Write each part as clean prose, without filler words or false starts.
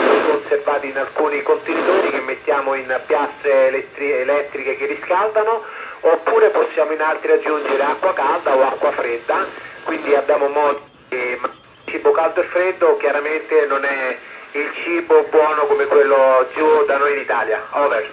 conservati in alcuni contenitori che mettiamo in piastre elettriche che riscaldano, oppure possiamo in altri aggiungere acqua calda o acqua fredda, quindi abbiamo modo di cibo caldo e freddo. Chiaramente non è il cibo buono come quello giù da noi in Italia. Over.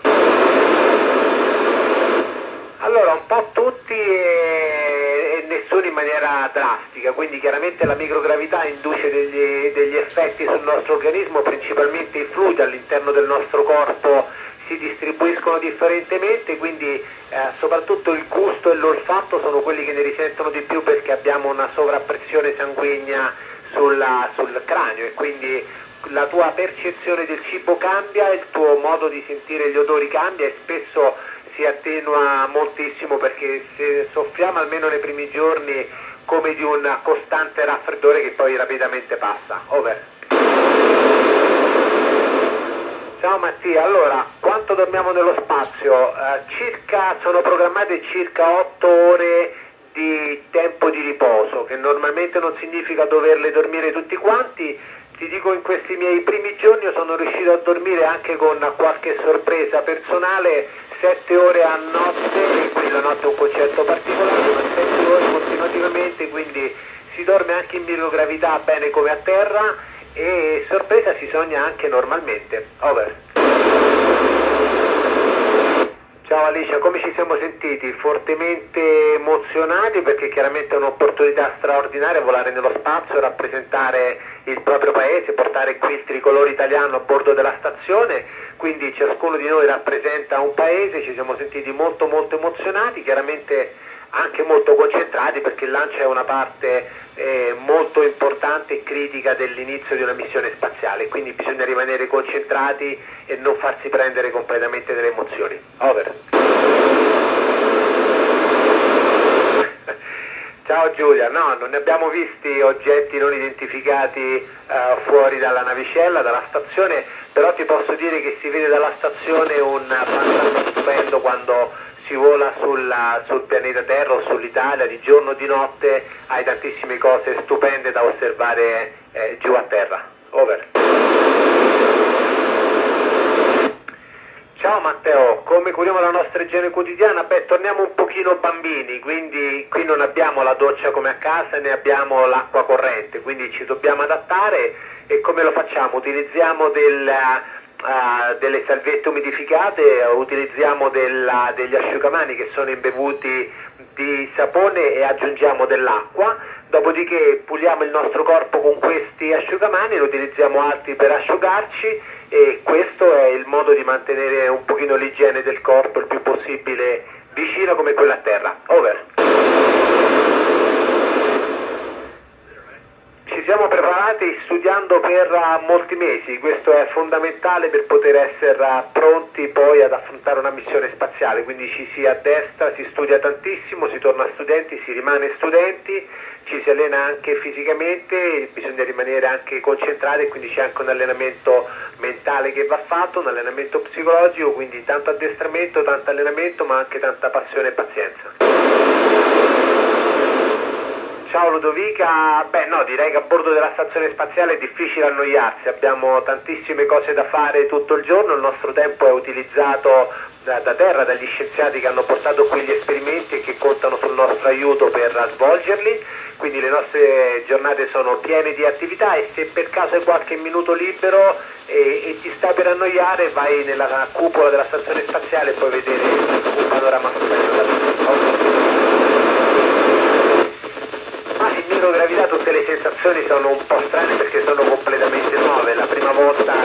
Allora, un po' tutti e nessuno in maniera drastica, quindi chiaramente la microgravità induce degli effetti sul nostro organismo, principalmente i fluidi all'interno del nostro corpo si distribuiscono differentemente, quindi soprattutto il gusto e l'olfatto sono quelli che ne risentono di più, perché abbiamo una sovrappressione sanguigna sul cranio, e quindi la tua percezione del cibo cambia, il tuo modo di sentire gli odori cambia, e spesso si attenua moltissimo, perché se soffriamo almeno nei primi giorni come di un costante raffreddore che poi rapidamente passa. Over. Ciao Mattia, allora, quanto dormiamo nello spazio? Sono programmate circa 8 ore di tempo di riposo, che normalmente non significa doverle dormire tutti quanti. Ti dico, in questi miei primi giorni io sono riuscito a dormire anche con qualche sorpresa personale 7 ore a notte, e qui la notte è un concetto particolare, ma 7 ore continuativamente, quindi si dorme anche in microgravità bene come a terra, e sorpresa si sogna anche normalmente. Over. Ciao Alicia, come ci siamo sentiti? Fortemente emozionati, perché chiaramente è un'opportunità straordinaria volare nello spazio, rappresentare il proprio paese, portare qui il tricolore italiano a bordo della stazione, quindi ciascuno di noi rappresenta un paese. Ci siamo sentiti molto emozionati, chiaramente anche molto concentrati, perché il lancio è una parte molto importante e critica dell'inizio di una missione spaziale, quindi bisogna rimanere concentrati e non farsi prendere completamente dalle emozioni. Over. Ciao Giulia, no, non ne abbiamo visti oggetti non identificati fuori dalla navicella, dalla stazione, però ti posso dire che si vede dalla stazione un panorama stupendo quando si vola sul pianeta Terra o sull'Italia, di giorno o di notte hai tantissime cose stupende da osservare giù a terra. Over. Ciao Matteo, come curiamo la nostra igiene quotidiana? Beh, torniamo un pochino bambini, quindi qui non abbiamo la doccia come a casa, né abbiamo l'acqua corrente, quindi ci dobbiamo adattare. E come lo facciamo? Utilizziamo delle salviette umidificate, utilizziamo degli asciugamani che sono imbevuti di sapone e aggiungiamo dell'acqua, dopodiché puliamo il nostro corpo con questi asciugamani, lo utilizziamo altri per asciugarci, e questo è il modo di mantenere un pochino l'igiene del corpo il più possibile vicina come quella a terra. Over. Ci siamo preparati studiando per molti mesi, questo è fondamentale per poter essere pronti poi ad affrontare una missione spaziale, quindi ci si addestra, si studia tantissimo, si torna studenti, si rimane studenti, ci si allena anche fisicamente, bisogna rimanere anche concentrati, e quindi c'è anche un allenamento mentale che va fatto, un allenamento psicologico, quindi tanto addestramento, tanto allenamento, ma anche tanta passione e pazienza. Ciao Ludovica, beh no, direi che a bordo della stazione spaziale è difficile annoiarsi, abbiamo tantissime cose da fare tutto il giorno, il nostro tempo è utilizzato da terra, dagli scienziati che hanno portato qui gli esperimenti e che contano sul nostro aiuto per svolgerli, quindi le nostre giornate sono piene di attività, e se per caso hai qualche minuto libero e ti stai per annoiare, vai nella cupola della stazione spaziale e puoi vedere un panorama stupendo. Ma in microgravità tutte le sensazioni sono un po' strane, perché sono completamente nuove. La prima volta